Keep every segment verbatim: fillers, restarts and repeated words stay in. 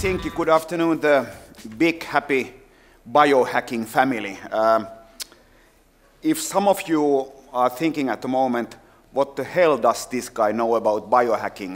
Helsinki, good afternoon, the big happy biohacking family. Um, if some of you are thinking at the moment, what the hell does this guy know about biohacking?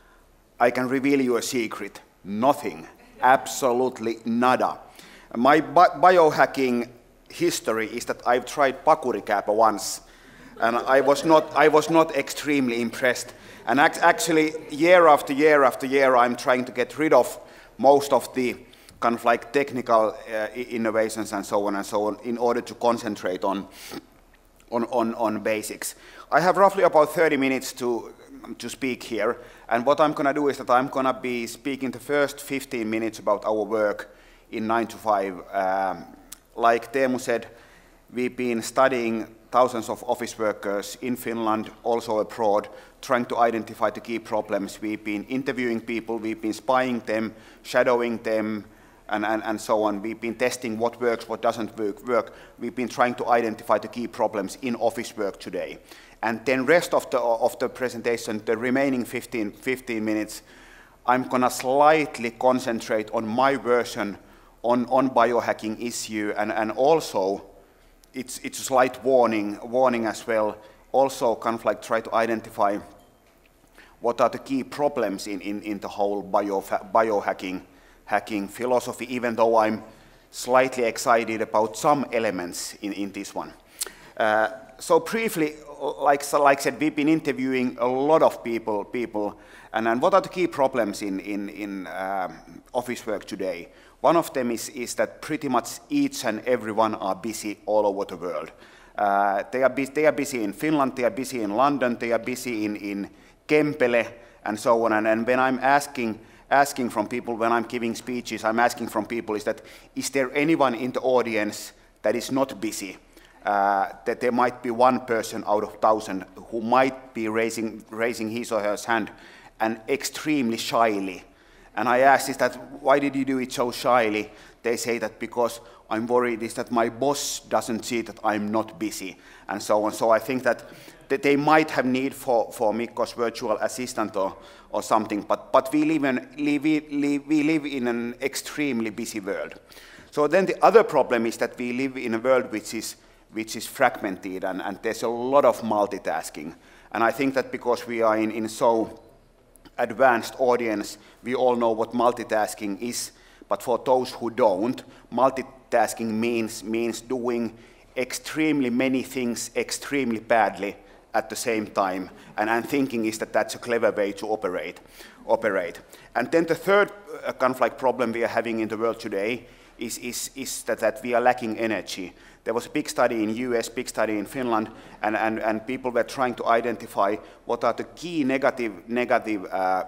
I can reveal you a secret. Nothing. Absolutely nada. My bi biohacking history is that I've tried pakurikääpä once, and I was not, I was not extremely impressed. And act actually, year after year after year, I'm trying to get rid of most of the kind of like technical uh, innovations and so on and so on in order to concentrate on, on, on, on basics. I have roughly about thirty minutes to, to speak here, and what I'm going to do is that I'm going to be speaking the first fifteen minutes about our work in nine to five. Um, like Teemu said, we've been studying thousands of office workers in Finland, also abroad, trying to identify the key problems. We've been interviewing people, we've been spying them, shadowing them, and, and, and so on. We've been testing what works, what doesn't work, work. We've been trying to identify the key problems in office work today. And then rest of the, of the presentation, the remaining fifteen, fifteen minutes, I'm gonna slightly concentrate on my version on, on biohacking issue, and, and also It's, it's a slight warning, warning as well. Also kind of like try to identify what are the key problems in, in, in the whole bio, biohacking hacking philosophy, even though I'm slightly excited about some elements in, in this one. Uh, so briefly, like, so like I said, we've been interviewing a lot of people, people and, and what are the key problems in, in, in um, office work today? One of them is, is that pretty much each and everyone are busy all over the world. Uh, they, are they are busy in Finland, they are busy in London, they are busy in, in Kempele, and so on. And, and when I'm asking, asking from people, when I'm giving speeches, I'm asking from people is that, is there anyone in the audience that is not busy? Uh, that there might be one person out of thousand who might be raising, raising his or her hand, and extremely shyly. And I asked is that, why did you do it so shyly? They say that because I'm worried is that my boss doesn't see that I'm not busy, and so on. So I think that, that they might have need for, for Mikko's virtual assistant or, or something, but, but we, live in, we, live, we live in an extremely busy world. So then the other problem is that we live in a world which is, which is fragmented, and, and there's a lot of multitasking. And I think that because we are in, in so advanced audience, we all know what multitasking is, but for those who don't, multitasking means, means doing extremely many things extremely badly at the same time, and, and thinking is that that's a clever way to operate. operate. And then the third uh, kind of like problem we are having in the world today is, is, is that, that we are lacking energy. There was a big study in U S, big study in Finland, and, and, and people were trying to identify what are the key negative, negative uh,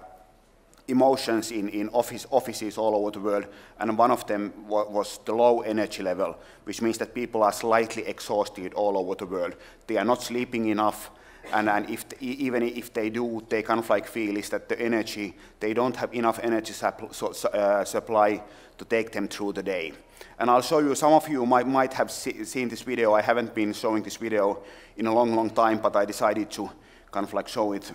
emotions in, in office, offices all over the world, and one of them wa was the low energy level, which means that people are slightly exhausted all over the world. They are not sleeping enough, and, and if the, even if they do, they kind of like feel is that the energy, they don't have enough energy supp so, uh, supply to take them through the day. And I'll show you, some of you might, might have see, seen this video. I haven't been showing this video in a long, long time, but I decided to kind of like show it,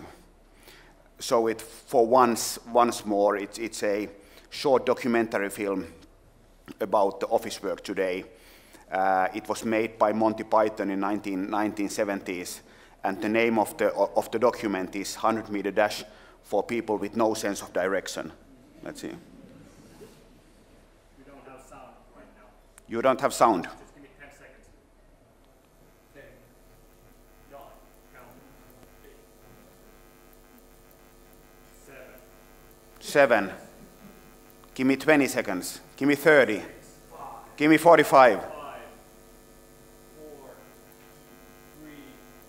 show it for once, once more. It's, it's a short documentary film about the office work today. Uh, it was made by Monty Python in nineteen seventies, and the name of the, of the document is one hundred meter dash for people with no sense of direction. Let's see. You don't have sound. Just give me ten seconds. ten, nine, count, eight, seven. Seven. Give me twenty seconds. Give me thirty. Six, five, give me forty-five. Five, four, three,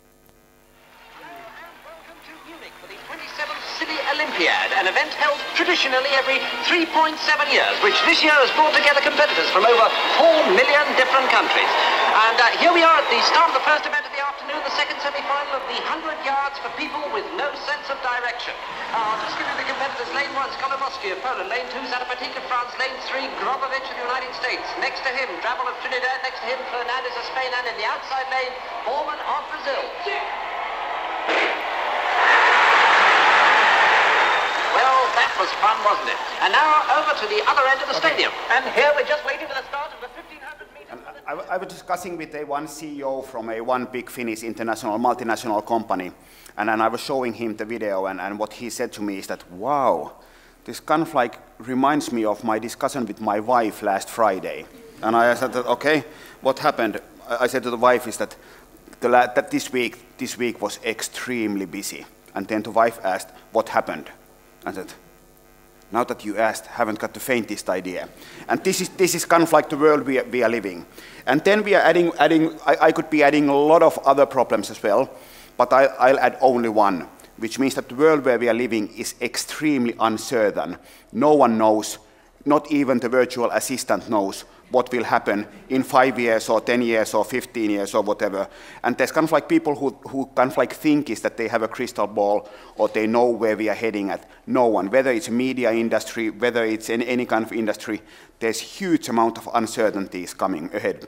And welcome to Munich for the twenty-seventh City Olympiad, an event held traditionally every three point seven years, which this year has brought together competitors from over four million different countries. And uh, here we are at the start of the first event of the afternoon, the second semi-final of the one hundred yards for people with no sense of direction. Uh, I'll just give you the competitors. Lane one, Skolomoski of Poland. Lane two, Zanapatika of France. Lane three, Grobovich of the United States. Next to him, Drabble of Trinidad. Next to him, Fernandez of Spain. And in the outside lane, Borman of Brazil. Well, that That was fun, wasn't it? And now over to the other end of the okay. stadium. And here we're just waiting for the start of the fifteen hundred meters. I, I was discussing with a one C E O from a one big Finnish international multinational company, and, and I was showing him the video, and, and what he said to me is that, wow, this kind of like reminds me of my discussion with my wife last Friday. And I said, that, okay, what happened? I said to the wife is that, the, that this week this week was extremely busy. And then the wife asked, what happened? I said, now that you asked, haven't got the faintest idea. And this is, this is kind of like the world we are, we are living. And then we are adding, adding I, I could be adding a lot of other problems as well, but I, I'll add only one, which means that the world where we are living is extremely uncertain. No one knows, not even the virtual assistant knows what will happen in five years or ten years or fifteen years or whatever. And there's kind of like people who, who kind of like think is that they have a crystal ball or they know where we are heading at. No one, whether it's a media industry, whether it's in any kind of industry, there's huge amount of uncertainties coming ahead.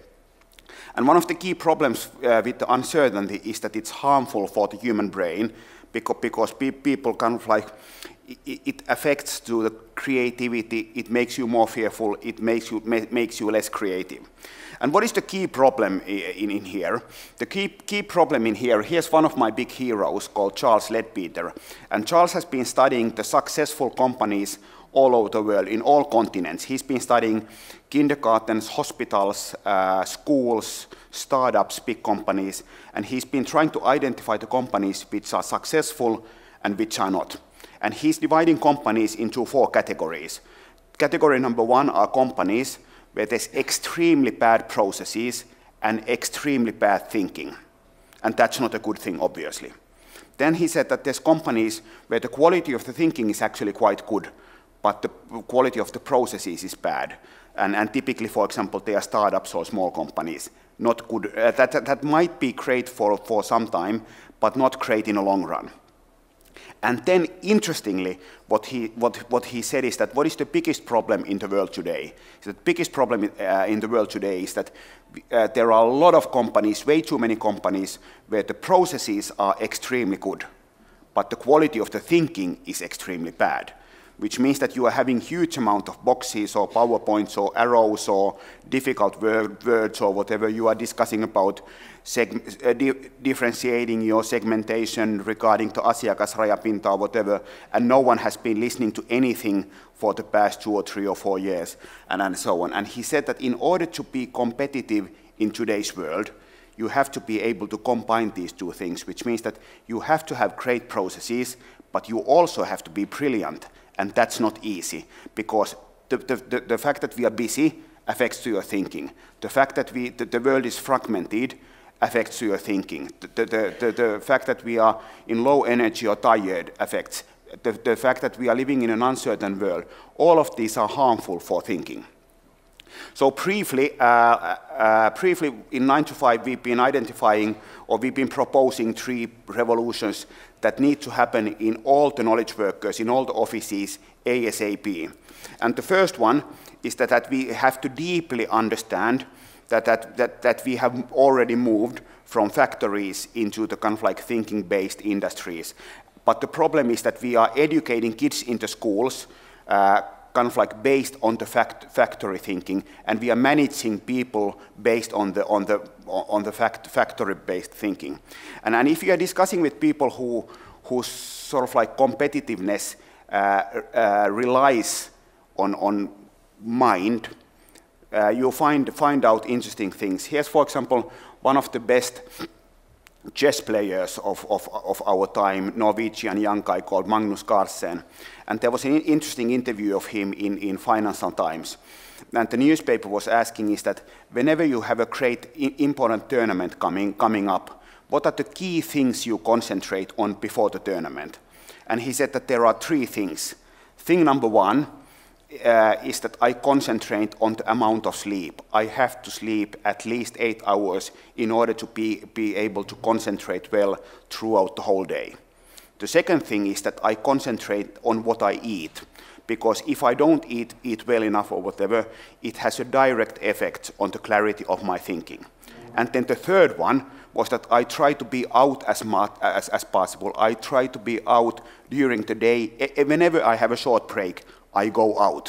And one of the key problems uh, with the uncertainty is that it's harmful for the human brain because, because pe people kind of like, it, it affects to the creativity, it makes you more fearful, it makes you, ma makes you less creative. And what is the key problem in, in here? The key, key problem in here, here's one of my big heroes called Charles Leadbeater. And Charles has been studying the successful companies all over the world, in all continents. He's been studying kindergartens, hospitals, uh, schools, startups, big companies, and he's been trying to identify the companies which are successful and which are not. And he's dividing companies into four categories. Category number one are companies where there's extremely bad processes and extremely bad thinking. And that's not a good thing, obviously. Then he said that there's companies where the quality of the thinking is actually quite good, but the quality of the processes is bad. And, and typically, for example, they are startups or small companies. Not good. Uh, that, that, that might be great for, for some time, but not great in the long run. And then, interestingly, what he, what, what he said is that what is the biggest problem in the world today? The biggest problem uh, in the world today is that uh, there are a lot of companies, way too many companies, where the processes are extremely good, but the quality of the thinking is extremely bad, which means that you are having huge amount of boxes or PowerPoints or arrows or difficult word, words or whatever you are discussing about seg uh, di differentiating your segmentation regarding to asiakasrajapinta or whatever, and no one has been listening to anything for the past two or three or four years, and, and so on. And he said that in order to be competitive in today's world, you have to be able to combine these two things, which means that you have to have great processes, but you also have to be brilliant. And that's not easy, because the, the, the, the fact that we are busy affects to your thinking. The fact that we, the, the world is fragmented affects to your thinking. The, the, the, the fact that we are in low energy or tired affects. The, the fact that we are living in an uncertain world. All of these are harmful for thinking. So briefly, uh, uh, briefly in nine to five, we've been identifying, or we've been proposing three revolutions that need to happen in all the knowledge workers, in all the offices, ASAP. And the first one is that, that we have to deeply understand that, that, that, that we have already moved from factories into the kind of like thinking-based industries. But the problem is that we are educating kids in the schools uh, kind of like based on the fact, factory thinking, and we are managing people based on the, on the, on the fact, factory-based thinking. And, and if you are discussing with people who, whose sort of like competitiveness uh, uh, relies on, on mind, uh, you'll find, find out interesting things. Here's, for example, one of the best chess players of, of, of our time, Norwegian young guy called Magnus Carlsen. And there was an interesting interview of him in, in Financial Times. And the newspaper was asking is that whenever you have a great important tournament coming, coming up, what are the key things you concentrate on before the tournament? And he said that there are three things. Thing number one uh, is that I concentrate on the amount of sleep. I have to sleep at least eight hours in order to be, be able to concentrate well throughout the whole day. The second thing is that I concentrate on what I eat, because if I don't eat, eat well enough or whatever, it has a direct effect on the clarity of my thinking. And then the third one, was that I try to be out as much as, as possible. I try to be out during the day. Whenever I have a short break, I go out.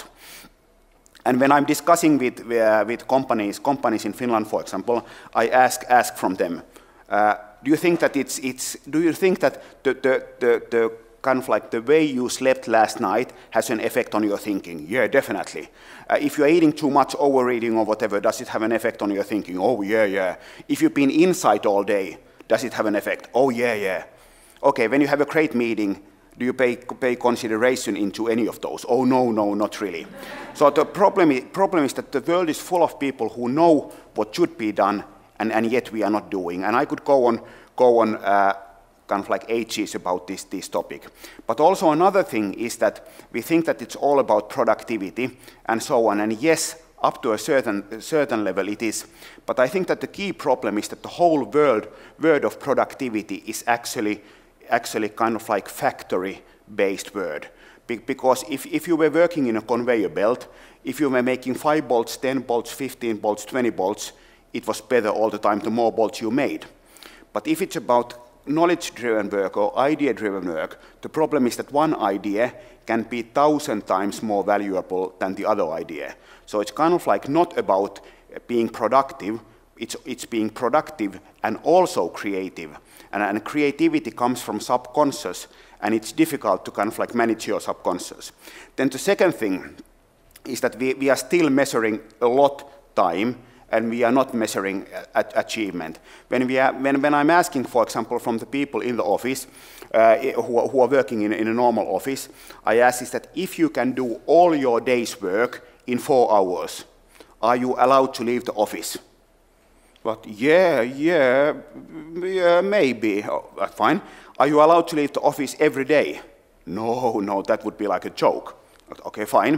And when I'm discussing with, uh, with companies, companies in Finland, for example, I ask, ask from them, uh, do you think that it's, it's, do you think that the, the, the, the kind of like the way you slept last night has an effect on your thinking? Yeah, definitely. Uh, if you're eating too much, overeating or whatever, does it have an effect on your thinking? Oh, yeah, yeah. If you've been inside all day, does it have an effect? Oh, yeah, yeah. Okay, when you have a great meeting, do you pay, pay consideration into any of those? Oh, no, no, not really. So the problem is, problem is that the world is full of people who know what should be done, and, and yet we are not doing. And I could go on, go on uh, kind of like ages about this, this topic. But also another thing is that we think that it's all about productivity and so on. And yes, up to a certain, certain level it is. But I think that the key problem is that the whole world, word of productivity is actually actually kind of like factory-based word. Be because if, if you were working in a conveyor belt, if you were making five bolts, ten bolts, fifteen bolts, twenty bolts, it was better all the time the more bolts you made. But if it's about knowledge-driven work or idea-driven work, the problem is that one idea can be thousand times more valuable than the other idea. So it's kind of like not about being productive, it's, it's being productive and also creative. And, and creativity comes from subconscious, and it's difficult to kind of like manage your subconscious. Then the second thing is that we, we are still measuring a lot time, and we are not measuring uh, achievement. When, we are, when, when I'm asking, for example, from the people in the office, uh, who, are, who are working in, in a normal office, I ask is that if you can do all your day's work in four hours, are you allowed to leave the office? But yeah, yeah, yeah, maybe. Oh, that's fine. Are you allowed to leave the office every day? No, no, that would be like a joke. Okay, fine.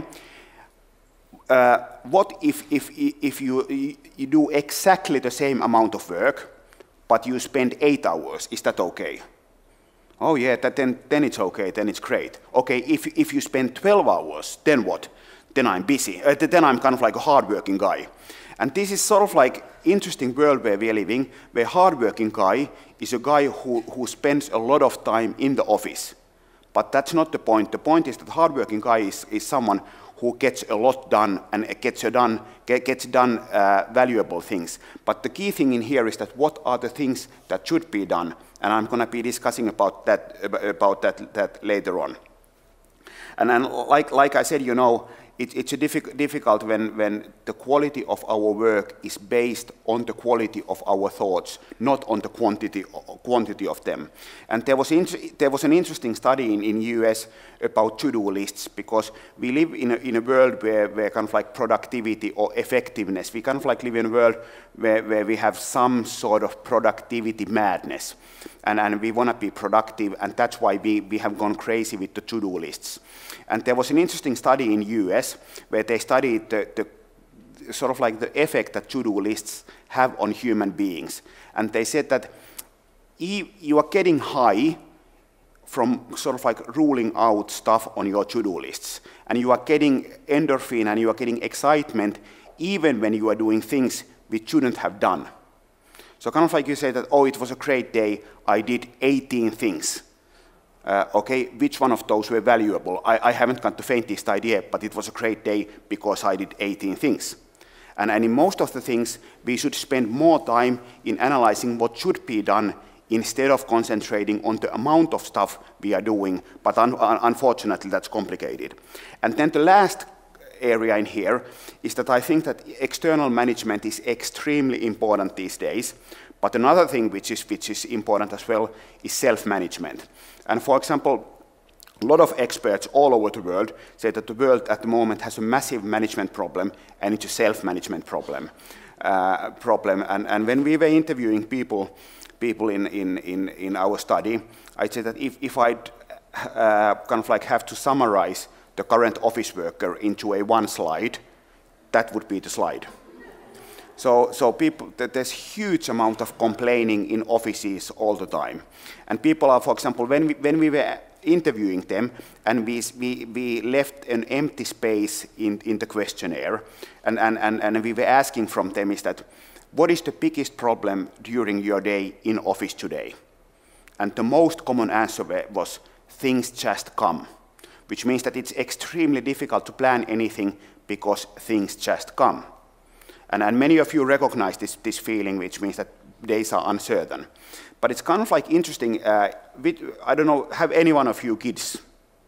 Uh, what if, if, if you, you do exactly the same amount of work, but you spend eight hours? Is that okay? Oh yeah, that, then, then it's okay, then it's great. Okay, if, if you spend twelve hours, then what? Then I'm busy. Uh, then I'm kind of like a hardworking guy. And this is sort of like interesting world where we are living, where hardworking guy is a guy who, who spends a lot of time in the office. But that's not the point. The point is that hardworking guy is, is someone who gets a lot done and gets, a done, get, gets done uh, valuable things. But the key thing in here is that what are the things that should be done? And I'm going to be discussing about that, about that, that later on. And then, like, like I said, you know, It, it's a diffi difficult when, when the quality of our work is based on the quality of our thoughts, not on the quantity, quantity of them. And there was, there was an interesting study in the U S about to-do lists, because we live in a, in a world where, where kind of like productivity or effectiveness, we kind of like live in a world where, where we have some sort of productivity madness. And, and we want to be productive, and that's why we, we have gone crazy with the to-do lists. And there was an interesting study in the U S where they studied the, the sort of like the effect that to-do lists have on human beings. And they said that you are getting high from sort of like ruling out stuff on your to-do lists. And you are getting endorphin and you are getting excitement even when you are doing things we shouldn't have done. So kind of like you say that, oh, it was a great day, I did eighteen things. Uh, okay, which one of those were valuable? I, I haven't got the faintest idea, but it was a great day because I did eighteen things. And, and in most of the things, we should spend more time in analyzing what should be done instead of concentrating on the amount of stuff we are doing, but un unfortunately that's complicated. And then the last area in here is that I think that external management is extremely important these days, but another thing which is, which is important as well is self-management. And for example, a lot of experts all over the world say that the world at the moment has a massive management problem, and it's a self-management problem. Uh, problem. And, and when we were interviewing people, people in, in, in, in our study, I'd say that if, if I'd uh, kind of like have to summarize the current office worker into a one slide, that would be the slide. So, so people, there's huge amount of complaining in offices all the time. And people are, for example, when we, when we were interviewing them and we, we, we left an empty space in, in the questionnaire, and, and, and, and we were asking from them is that, what is the biggest problem during your day in office today? And the most common answer was, things just come, which means that it's extremely difficult to plan anything because things just come. And, and many of you recognize this, this feeling, which means that days are uncertain. But it's kind of like interesting, uh, with, I don't know, have any one of you kids?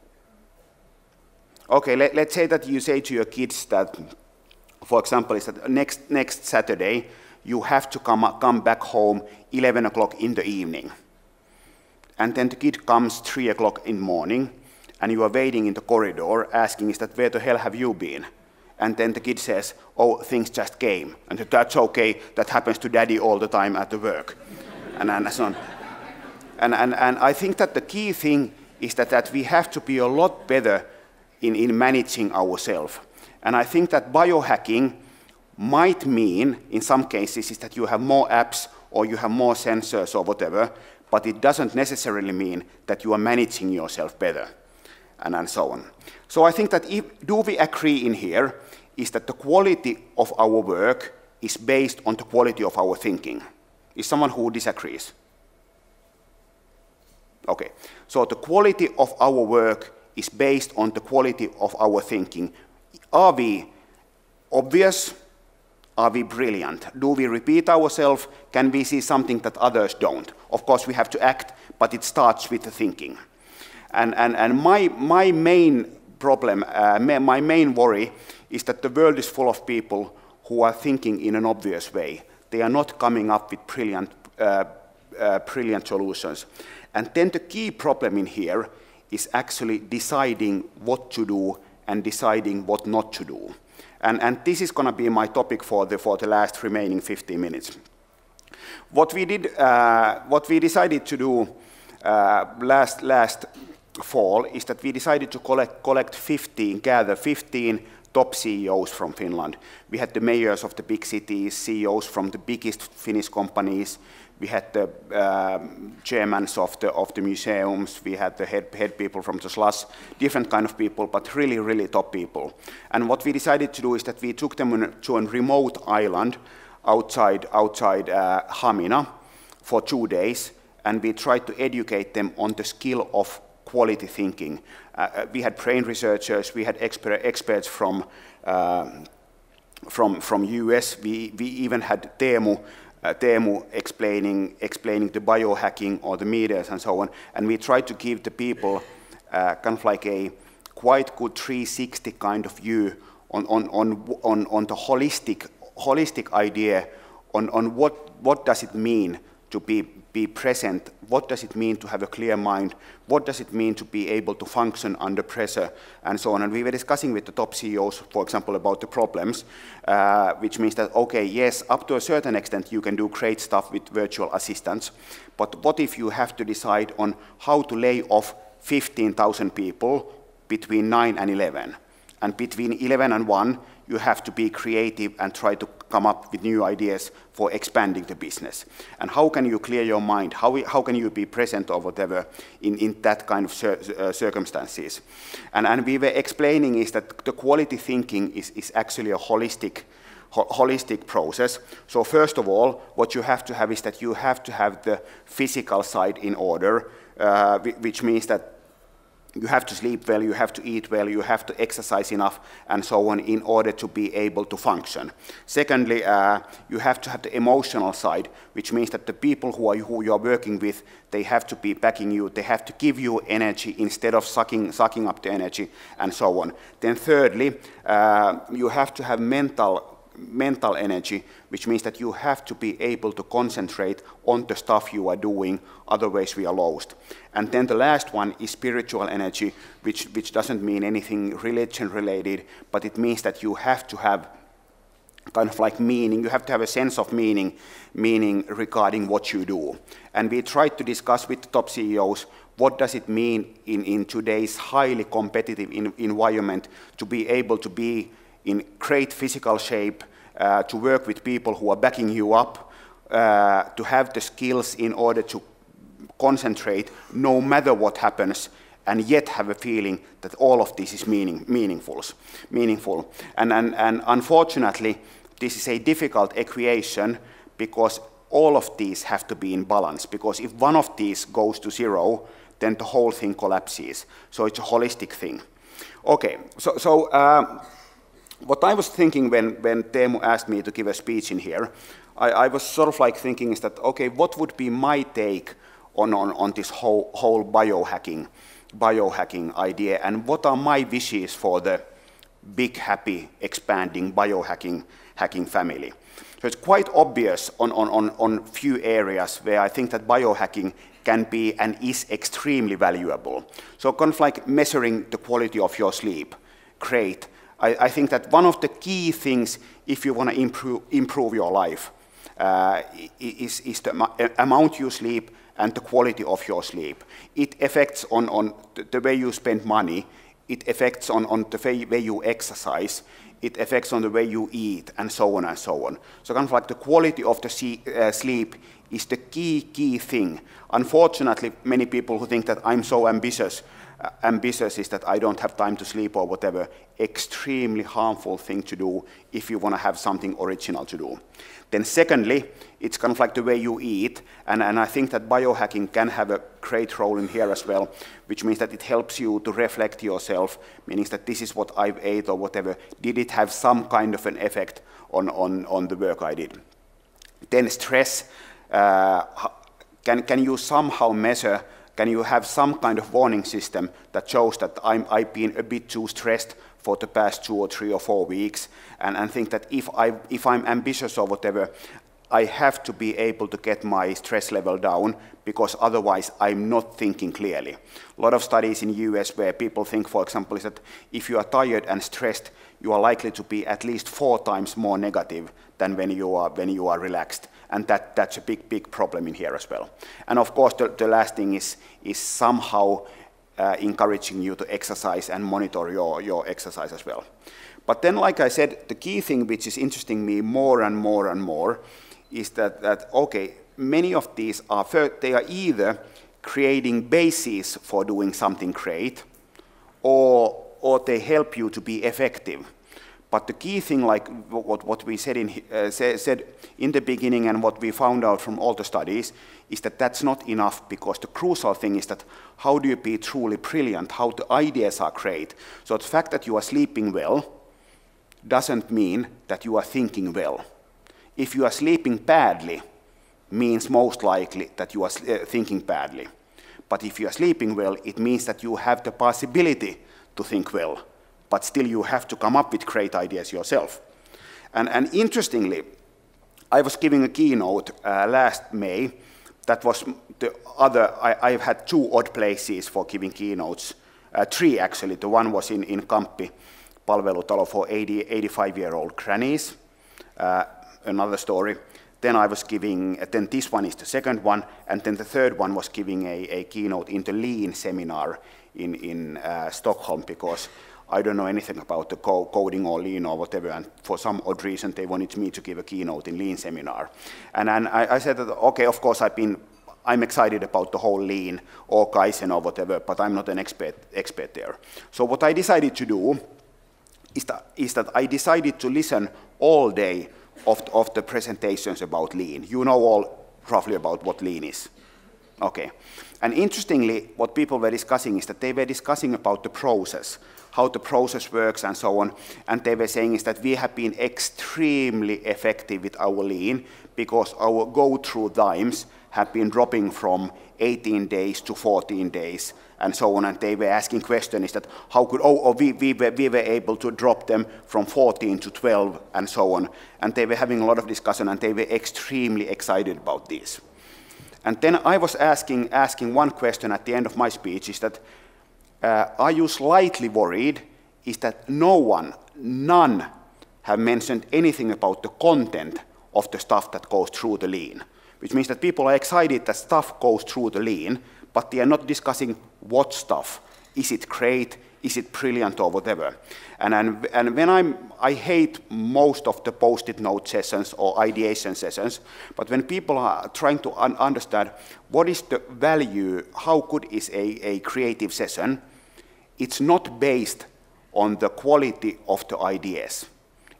Okay, let, let's say that you say to your kids that, for example, is that next, next Saturday, you have to come, come back home eleven o'clock in the evening. And then the kid comes three o'clock in the morning, and you are waiting in the corridor asking, is that, where the hell have you been? And then the kid says, oh, things just came. And that's okay, that happens to daddy all the time at the work. and, and so on. And, and, and I think that the key thing is that, that we have to be a lot better in, in managing ourselves. And I think that biohacking might mean, in some cases, is that you have more apps or you have more sensors or whatever, but it doesn't necessarily mean that you are managing yourself better, and, and so on. So I think that if, do we agree in here, is that the quality of our work is based on the quality of our thinking? Is someone who disagrees? Okay, so the quality of our work is based on the quality of our thinking. Are we obvious? Are we brilliant? Do we repeat ourselves? Can we see something that others don't? Of course, we have to act, but it starts with the thinking. And, and, and my, my main problem, uh, my main worry is that the world is full of people who are thinking in an obvious way. They are not coming up with brilliant, uh, uh, brilliant solutions. And then the key problem in here is actually deciding what to do and deciding what not to do. And, and this is going to be my topic for the, for the last remaining fifteen minutes. What we did, uh, what we decided to do uh, last, last fall is that we decided to collect, collect fifteen, gather fifteen top C E Os from Finland. We had the mayors of the big cities, C E Os from the biggest Finnish companies. We had the um, chairmen of the, of the museums, we had the head, head people from the slush, different kind of people, but really, really top people. And what we decided to do is that we took them to a remote island outside, outside uh, Hamina for two days, and we tried to educate them on the skill of quality thinking. Uh, we had brain researchers, we had exper experts from, uh, from, from U S, we, we even had Teemu, Uh, Teemu explaining, explaining the biohacking or the meters and so on, and we tried to give the people uh, kind of like a quite good three sixty kind of view on, on, on, on, on the holistic, holistic idea on, on what, what does it mean to be, be present, what does it mean to have a clear mind, what does it mean to be able to function under pressure, and so on. And we were discussing with the top C E Os, for example, about the problems, uh, which means that, okay, yes, up to a certain extent you can do great stuff with virtual assistants, but what if you have to decide on how to lay off fifteen thousand people between nine and eleven? And between eleven and one, you have to be creative and try to come up with new ideas for expanding the business. And how can you clear your mind? How, how can you be present or whatever in, in that kind of cir uh, circumstances? And, and we were explaining is that the quality thinking is, is actually a holistic, ho holistic process. So first of all, what you have to have is that you have to have the physical side in order, uh, which means that you have to sleep well, you have to eat well, you have to exercise enough, and so on, in order to be able to function. Secondly, uh, you have to have the emotional side, which means that the people who, are, who you are working with, they have to be backing you, they have to give you energy instead of sucking, sucking up the energy, and so on. Then thirdly, uh, you have to have mental mental energy, which means that you have to be able to concentrate on the stuff you are doing, otherwise we are lost. And then the last one is spiritual energy, which, which doesn't mean anything religion related, but it means that you have to have kind of like meaning, you have to have a sense of meaning, meaning regarding what you do. And we tried to discuss with the top C E Os, what does it mean in, in today's highly competitive in, environment to be able to be in great physical shape, uh, to work with people who are backing you up, uh, to have the skills in order to concentrate no matter what happens, and yet have a feeling that all of this is meaning, meaningful. meaningful. And, and, and unfortunately, this is a difficult equation because all of these have to be in balance, because if one of these goes to zero, then the whole thing collapses. So it's a holistic thing. Okay, so, so uh, what I was thinking when, when Teemu asked me to give a speech in here, I, I was sort of like thinking is that, okay, what would be my take on, on, on this whole, whole biohacking, biohacking idea, and what are my wishes for the big, happy, expanding biohacking hacking family? So it's quite obvious on, on, on, on few areas where I think that biohacking can be and is extremely valuable. So kind of like measuring the quality of your sleep, great. I, I think that one of the key things if you want to improve, improve your life uh, is, is the amount you sleep and the quality of your sleep. It affects on, on the way you spend money, it affects on, on the way you exercise, it affects on the way you eat, and so on and so on. So kind of like the quality of the see, uh, sleep is the key, key thing. Unfortunately, many people who think that I'm so ambitious, uh, ambitious is that I don't have time to sleep or whatever, extremely harmful thing to do if you want to have something original to do. Then secondly, it's kind of like the way you eat, and, and I think that biohacking can have a great role in here as well, which means that it helps you to reflect yourself, meaning that this is what I ate or whatever, did it have some kind of an effect on, on, on the work I did? Then stress, uh, can, can you somehow measure, can you have some kind of warning system that shows that I'm, I've been a bit too stressed for the past two or three or four weeks, and, and think that if, I, if I'm ambitious or whatever, I have to be able to get my stress level down, because otherwise I'm not thinking clearly. A lot of studies in the U S where people think, for example, is that if you are tired and stressed, you are likely to be at least four times more negative than when you are, when you are relaxed. And that, that's a big, big problem in here as well. And of course, the, the last thing is, is somehow uh, encouraging you to exercise and monitor your, your exercise as well. But then, like I said, the key thing which is interesting me more and more and more is that, that okay, many of these are, they are either creating bases for doing something great, or, or they help you to be effective. But the key thing, like what, what we said in, uh, say, said in the beginning and what we found out from all the studies, is that that's not enough, because the crucial thing is that how do you be truly brilliant, how the ideas are great. So the fact that you are sleeping well doesn't mean that you are thinking well. If you are sleeping badly, means most likely that you are uh, thinking badly. But if you are sleeping well, it means that you have the possibility to think well, but still you have to come up with great ideas yourself. And, and interestingly, I was giving a keynote uh, last May. That was the other, I, I've had two odd places for giving keynotes, uh, three actually. The one was in, in Kamppi, Palvelutalo for eighty, eighty-five-year-old grannies. Uh, another story. Then I was giving, then this one is the second one, and then the third one was giving a, a keynote in the Lean seminar in, in uh, Stockholm, because I don't know anything about the co coding or Lean or whatever, and for some odd reason they wanted me to give a keynote in Lean seminar. And, and I, I said that, okay, of course I've been, I'm excited about the whole Lean or Kaizen or whatever, but I'm not an expert, expert there. So what I decided to do is that, is that I decided to listen all day Of, of the presentations about Lean. You know all roughly about what Lean is. Okay. And interestingly, what people were discussing is that they were discussing about the process, how the process works and so on. And they were saying is that we have been extremely effective with our Lean, because our go-through times have been dropping from eighteen days to fourteen days and so on. And they were asking questions that how could, oh, oh we, we, were, we were able to drop them from fourteen to twelve and so on. And they were having a lot of discussion, and they were extremely excited about this. And then I was asking, asking one question at the end of my speech, is that, uh, are you slightly worried, is that no one, none, have mentioned anything about the content of the stuff that goes through the Lean, which means that people are excited that stuff goes through the Lean, but they are not discussing what stuff. Is it great? Is it brilliant or whatever? And, and, and when I'm, I hate most of the post-it note sessions or ideation sessions, but when people are trying to un understand what is the value, how good is a, a creative session, it's not based on the quality of the ideas.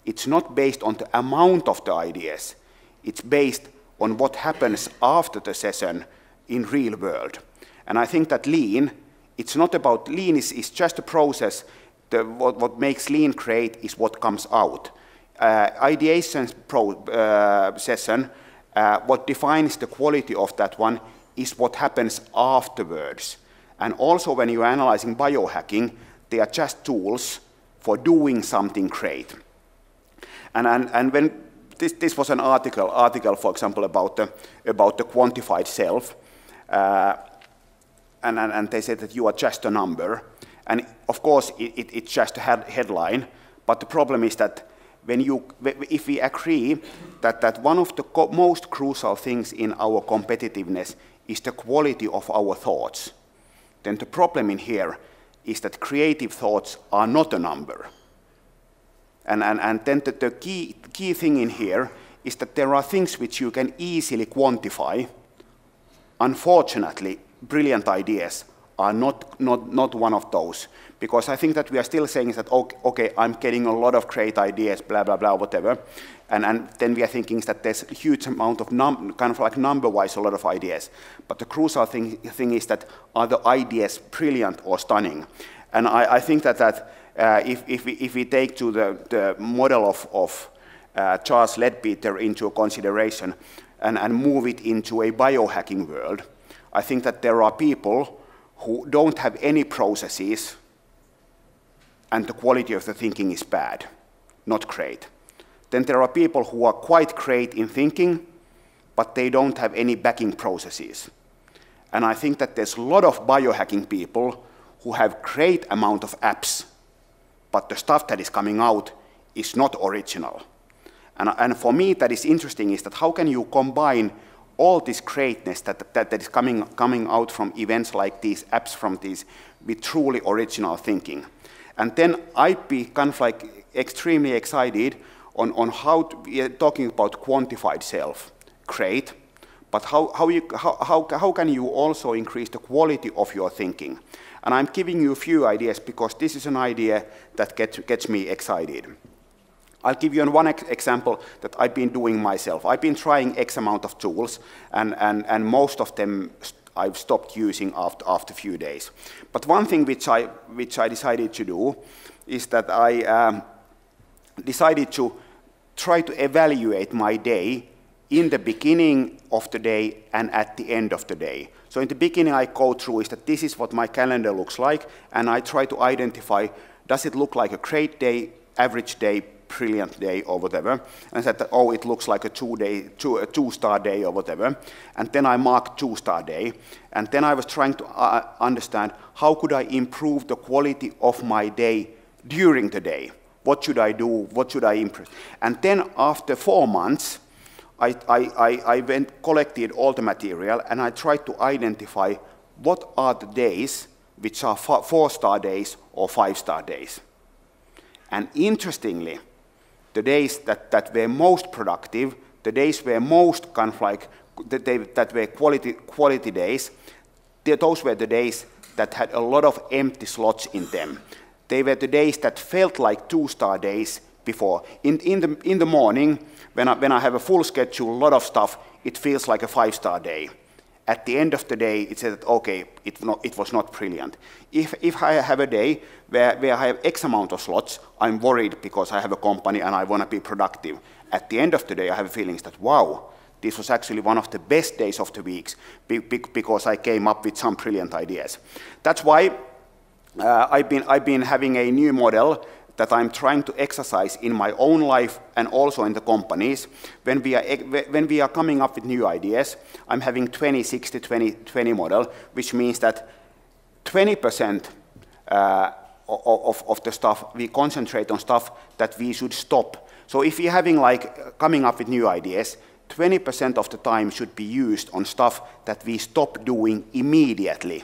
it's not based on the amount of the ideas. It's based on what happens after the session in real world. And I think that lean, it's not about, lean is, is just a process. The, what, what makes lean great is what comes out. Uh, ideation pro, uh, session, uh, what defines the quality of that one is what happens afterwards. And also when you're analyzing biohacking, they are just tools for doing something great. And, and, and when this, this was an article, article, for example, about the, about the quantified self, uh, and, and, and they said that you are just a number. And of course, it, it, it's just a head, headline, but the problem is that when you, if we agree that, that one of the most crucial things in our competitiveness is the quality of our thoughts, then the problem in here is that creative thoughts are not a number. And, and, and then the, the key, key thing in here is that there are things which you can easily quantify. Unfortunately, brilliant ideas are not, not, not one of those. Because I think that we are still saying that, okay, okay, I'm getting a lot of great ideas, blah, blah, blah, whatever. And, and then we are thinking that there's a huge amount of, num kind of like number-wise, a lot of ideas. But the crucial thing, thing is that, are the ideas brilliant or stunning? And I, I think that, that uh, if, if, we, if we take to the, the model of, of uh, Charles Leadbeater into consideration and, and move it into a biohacking world, I think that there are people who don't have any processes and the quality of the thinking is bad, not great. Then there are people who are quite great in thinking, but they don't have any backing processes. And I think that there's a lot of biohacking people who have great amount of apps, but the stuff that is coming out is not original. And, and for me, that is interesting is that how can you combine all this greatness that, that, that is coming, coming out from events like these, apps from these, with truly original thinking. And then I'd be kind of like extremely excited on, on how to be talking about quantified self. Great, but how, how, you, how, how, how can you also increase the quality of your thinking? And I'm giving you a few ideas because this is an idea that gets, gets me excited. I'll give you one ex example that I've been doing myself. I've been trying X amount of tools, and, and, and most of them I've stopped using after, after a few days. But one thing which I, which I decided to do is that I um, decided to try to evaluate my day in the beginning of the day and at the end of the day. So in the beginning I go through is that this is what my calendar looks like, and I try to identify, does it look like a great day, average day, brilliant day, or whatever, and I said that, oh, it looks like a two-day, two, a two-star day, or whatever, and then I marked two-star day, and then I was trying to uh, understand how could I improve the quality of my day during the day. What should I do? What should I improve? And then after four months, I, I, I, I went collected all the material, and I tried to identify what are the days which are four-star days or five-star days. And interestingly, the days that, that were most productive, the days were most kind of like, that, they, that were quality, quality days, they, those were the days that had a lot of empty slots in them. They were the days that felt like two-star days before. In, in, the, in the morning, when I, when I have a full schedule, a lot of stuff, it feels like a five-star day. At the end of the day, it said, okay, it, not, it was not brilliant. If, if I have a day where, where I have X amount of slots, I'm worried because I have a company and I want to be productive. At the end of the day, I have feelings that, wow, this was actually one of the best days of the weeks because I came up with some brilliant ideas. That's why uh, I've, been, I've been having a new model that I'm trying to exercise in my own life and also in the companies. When we are, when we are coming up with new ideas, I'm having twenty sixty twenty twenty model, which means that twenty percent uh, of, of the stuff, we concentrate on stuff that we should stop. So if you're having like coming up with new ideas, twenty percent of the time should be used on stuff that we stop doing immediately.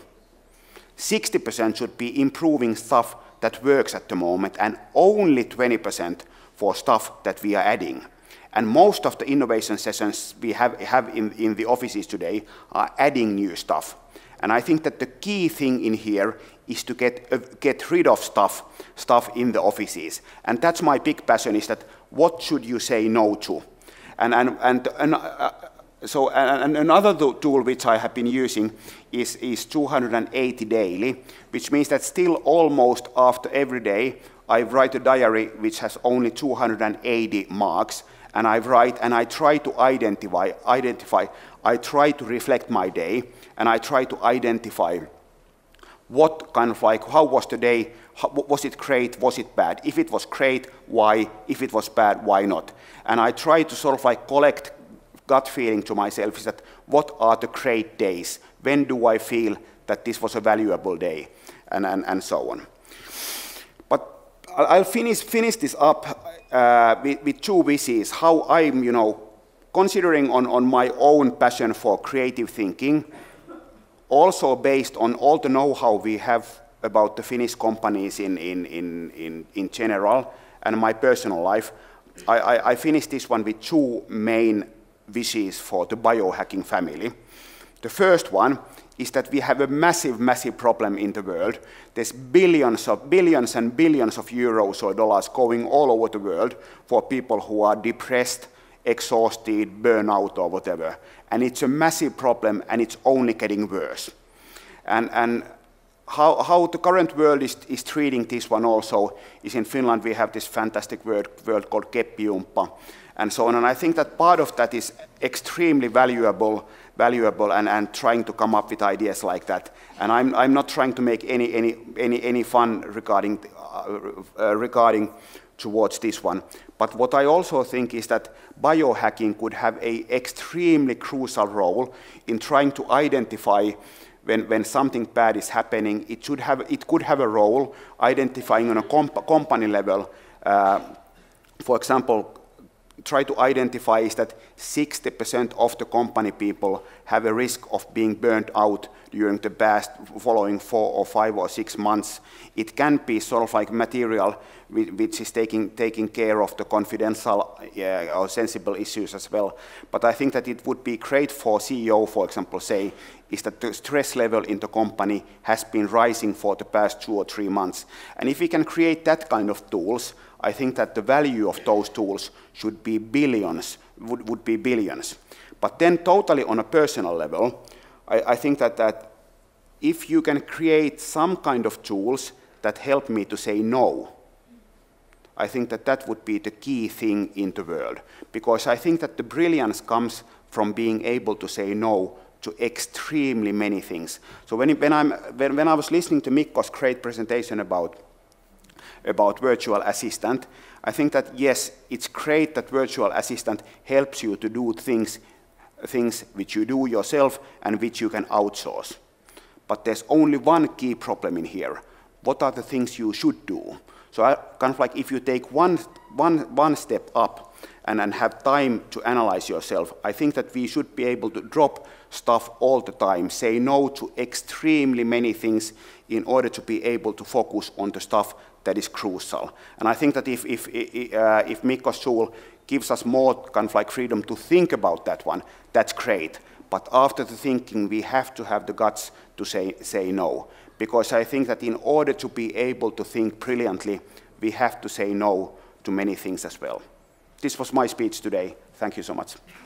sixty percent should be improving stuff that works at the moment, and only twenty percent for stuff that we are adding. And most of the innovation sessions we have, have in, in the offices today are adding new stuff. And I think that the key thing in here is to get, uh, get rid of stuff, stuff in the offices. And that's my big passion, is that what should you say no to? And, and, and, and uh, so and another tool which I have been using is, is two hundred eighty daily, which means that still almost after every day, I write a diary which has only two hundred eighty marks, and I write and I try to identify, identify, I try to reflect my day, and I try to identify what kind of like, how was the day, how, was it great, was it bad? If it was great, why? If it was bad, why not? And I try to sort of like collect gut feeling to myself, is that what are the great days? When do I feel that this was a valuable day? And, and, and so on. But I'll finish, finish this up uh, with, with two wishes, how I'm, you know, considering on, on my own passion for creative thinking, also based on all the know-how we have about the Finnish companies in, in, in, in, in general, and my personal life. I, I, I finished this one with two main wishes for the biohacking family. The first one is that we have a massive, massive problem in the world. There's billions of billions and billions of euros or dollars going all over the world for people who are depressed, exhausted, burnout or whatever. And it's a massive problem, and it's only getting worse. And, and how, how the current world is, is treating this one also is, in Finland we have this fantastic word, word called keppijumppa, and so on. And I think that part of that is extremely valuable, valuable and, and trying to come up with ideas like that. And I'm, I'm not trying to make any, any, any, any fun regarding, uh, uh, regarding towards this one. But what I also think is that biohacking could have an extremely crucial role in trying to identify when, when something bad is happening. It, should have, it could have a role identifying on a comp company level. Uh, for example, try to identify is that sixty percent of the company people have a risk of being burnt out during the past following four or five or six months. It can be sort of like material which is taking, taking care of the confidential uh, or sensible issues as well. But I think that it would be great for C E O, for example, say, is that the stress level in the company has been rising for the past two or three months. And if we can create that kind of tools, I think that the value of those tools should be billions, would, would be billions. But then totally on a personal level, I, I think that, that if you can create some kind of tools that help me to say no, I think that that would be the key thing in the world. Because I think that the brilliance comes from being able to say no to extremely many things. So when, when, I'm, when, when I was listening to Mikko's great presentation about about virtual assistant, I think that yes, it's great that virtual assistant helps you to do things, things which you do yourself and which you can outsource. But there's only one key problem in here. What are the things you should do? So I, kind of like if you take one, one, one step up and, and have time to analyze yourself, I think that we should be able to drop stuff all the time, say no to extremely many things in order to be able to focus on the stuff that is crucial. And I think that if, if, uh, if Mikko's tool gives us more kind of like freedom to think about that one, that's great. But after the thinking, we have to have the guts to say, say no. Because I think that in order to be able to think brilliantly, we have to say no to many things as well. This was my speech today. Thank you so much.